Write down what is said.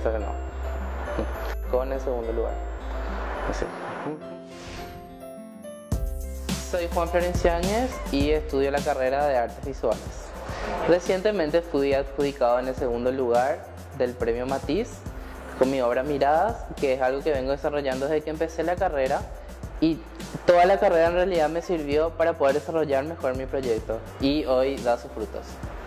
Esa no. Con el segundo lugar. Así. Soy Juan Florencio Áñez y estudio la carrera de Artes Visuales. Recientemente fui adjudicado en el segundo lugar del Premio Matiz con mi obra Miradas, que es algo que vengo desarrollando desde que empecé la carrera, y toda la carrera en realidad me sirvió para poder desarrollar mejor mi proyecto y hoy da sus frutos.